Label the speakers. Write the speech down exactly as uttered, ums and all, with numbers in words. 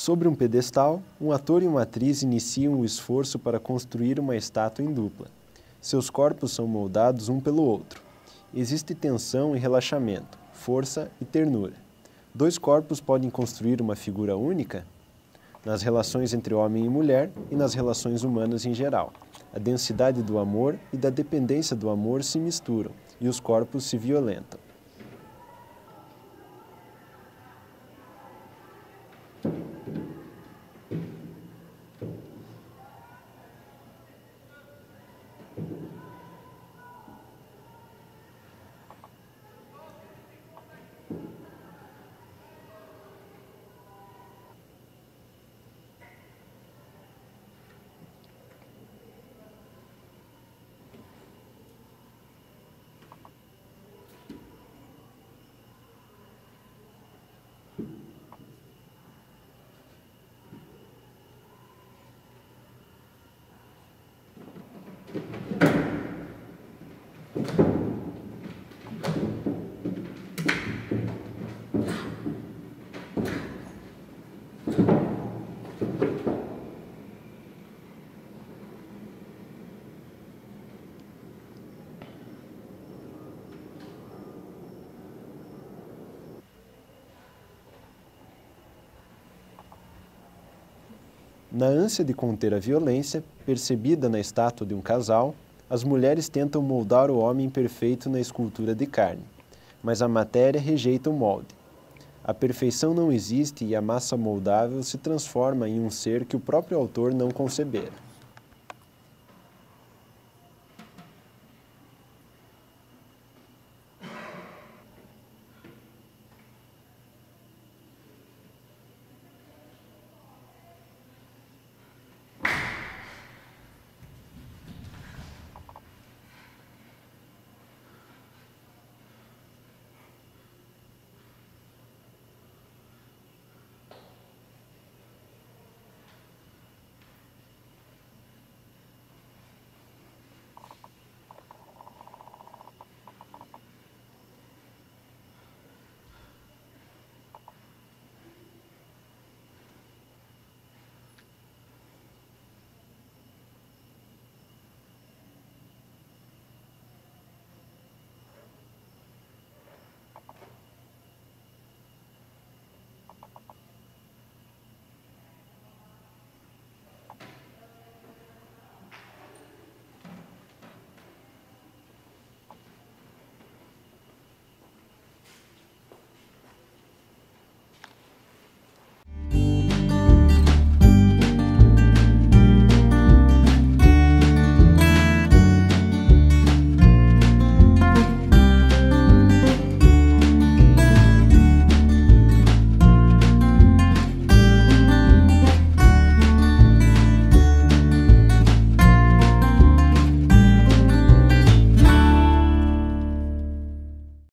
Speaker 1: Sobre um pedestal, um ator e uma atriz iniciam o esforço para construir uma estátua em dupla. Seus corpos são moldados um pelo outro. Existe tensão e relaxamento, força e ternura. Dois corpos podem construir uma figura única? Nas relações entre homem e mulher e nas relações humanas em geral. A densidade do amor e da dependência do amor se misturam e os corpos se violentam. Na ânsia de conter a violência, percebida na estátua de um casal, as mulheres tentam moldar o homem perfeito na escultura de carne, mas a matéria rejeita o molde. A perfeição não existe e a massa moldável se transforma em um ser que o próprio autor não concebera.